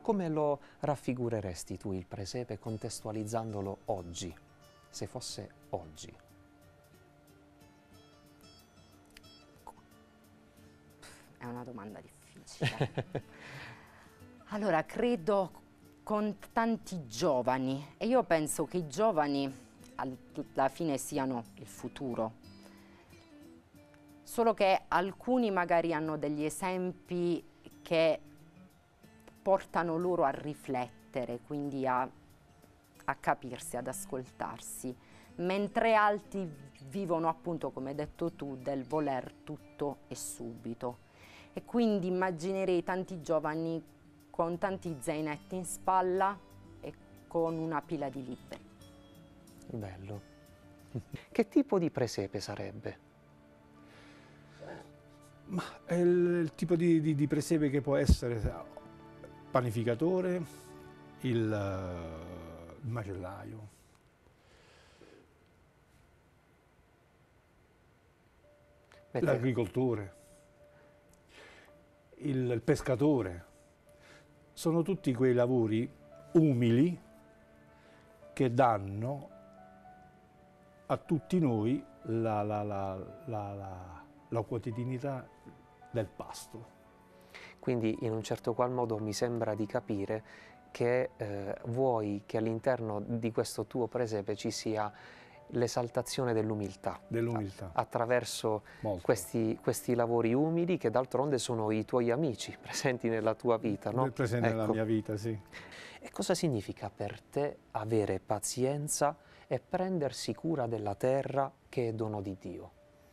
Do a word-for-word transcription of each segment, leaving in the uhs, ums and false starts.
Come lo raffigureresti tu il presepe contestualizzandolo oggi, se fosse oggi? È una domanda difficile. Allora, credo con tanti giovani, e io penso che i giovani alla fine siano il futuro, solo che alcuni magari hanno degli esempi che portano loro a riflettere, quindi a, a capirsi, ad ascoltarsi, mentre altri vivono appunto, come hai detto tu, del voler tutto e subito. E quindi immaginerei tanti giovani con tanti zainetti in spalla e con una pila di libri. Bello. Che tipo di presepe sarebbe? Ma è il, il tipo di, di, di presepe che può essere panificatore, il, il macellaio, l'agricoltore, il, il pescatore. Sono tutti quei lavori umili che danno a tutti noi la, la, la, la, la, la quotidianità del pasto. Quindi in un certo qual modo mi sembra di capire che eh, vuoi che all'interno di questo tuo presepe ci sia l'esaltazione dell'umiltà, dell'umiltà. attraverso questi, questi lavori umili che d'altronde sono i tuoi amici presenti nella tua vita, no? Presenti ecco. nella mia vita, sì. E cosa significa per te avere pazienza e prendersi cura della terra che è dono di Dio?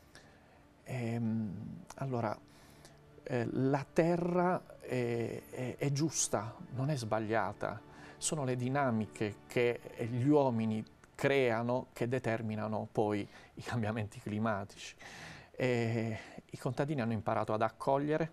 Ehm, allora, eh, la terra è, è, è giusta, non è sbagliata, sono le dinamiche che gli uomini creano che determinano poi i cambiamenti climatici. E i contadini hanno imparato ad accogliere,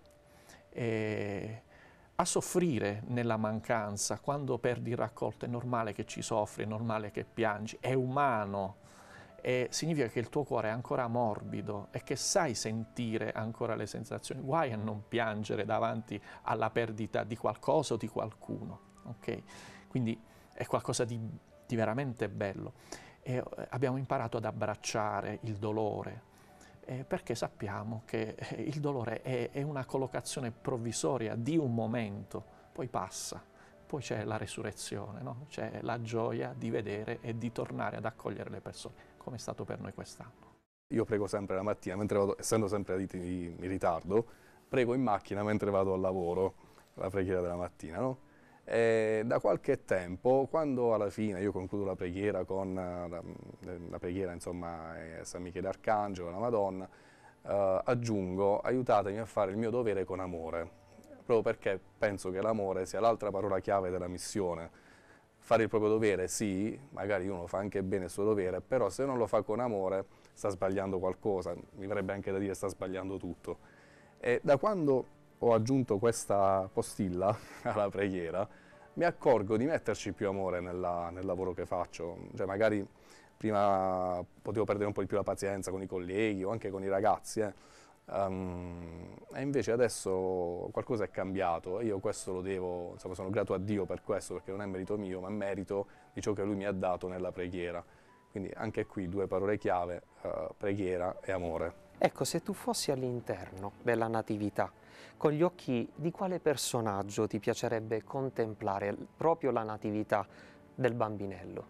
e a soffrire nella mancanza. Quando perdi il raccolto è normale che ci soffri, è normale che piangi, è umano. E significa che il tuo cuore è ancora morbido e che sai sentire ancora le sensazioni. Guai a non piangere davanti alla perdita di qualcosa o di qualcuno. Okay? Quindi è qualcosa di, di veramente bello. E abbiamo imparato ad abbracciare il dolore, eh, perché sappiamo che il dolore è, è una collocazione provvisoria di un momento, poi passa. Poi c'è la resurrezione, no? C'è la gioia di vedere e di tornare ad accogliere le persone, come è stato per noi quest'anno. Io prego sempre la mattina, mentre vado, essendo sempre in ritardo, prego in macchina mentre vado al lavoro, la preghiera della mattina, no? E da qualche tempo, quando alla fine io concludo la preghiera con la, la preghiera, insomma, San Michele Arcangelo, la Madonna, eh, aggiungo: aiutatemi a fare il mio dovere con amore. Proprio perché penso che l'amore sia l'altra parola chiave della missione. Fare il proprio dovere, sì, magari uno fa anche bene il suo dovere, però se non lo fa con amore sta sbagliando qualcosa, mi verrebbe anche da dire sta sbagliando tutto. E da quando ho aggiunto questa postilla alla preghiera, mi accorgo di metterci più amore nella, nel lavoro che faccio. Cioè magari prima potevo perdere un po' di più la pazienza con i colleghi o anche con i ragazzi, eh. Um, e invece adesso qualcosa è cambiato e io questo lo devo, insomma sono grato a Dio per questo, perché non è merito mio ma è merito di ciò che Lui mi ha dato nella preghiera. Quindi anche qui due parole chiave, uh, preghiera e amore. Ecco, se tu fossi all'interno della Natività, con gli occhi di quale personaggio ti piacerebbe contemplare proprio la Natività del bambinello?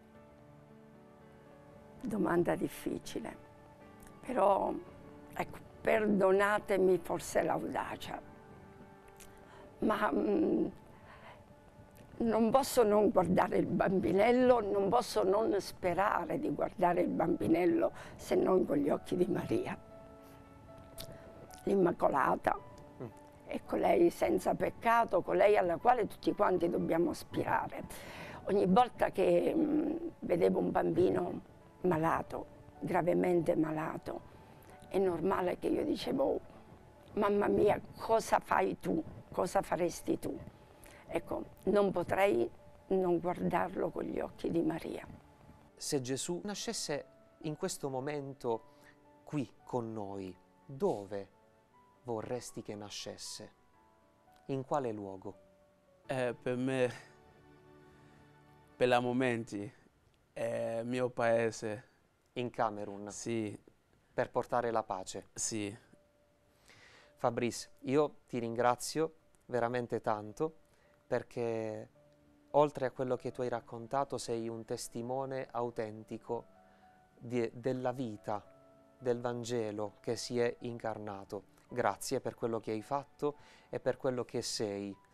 Domanda difficile, però ecco, perdonatemi forse l'audacia, ma mh, non posso non guardare il bambinello, non posso non sperare di guardare il bambinello se non con gli occhi di Maria, l'Immacolata, mm. e colei senza peccato, colei alla quale tutti quanti dobbiamo aspirare. Ogni volta che mh, vedevo un bambino malato, gravemente malato, è normale che io dicevo: mamma mia, cosa fai tu? Cosa faresti tu? Ecco, non potrei non guardarlo con gli occhi di Maria. Se Gesù nascesse in questo momento qui con noi, dove vorresti che nascesse? In quale luogo? Eh, per me, per la momenti, è il mio paese. In Camerun? Sì. Per portare la pace? Sì. Fabrice, io ti ringrazio veramente tanto perché oltre a quello che tu hai raccontato sei un testimone autentico di, della vita, del Vangelo che si è incarnato. Grazie per quello che hai fatto e per quello che sei.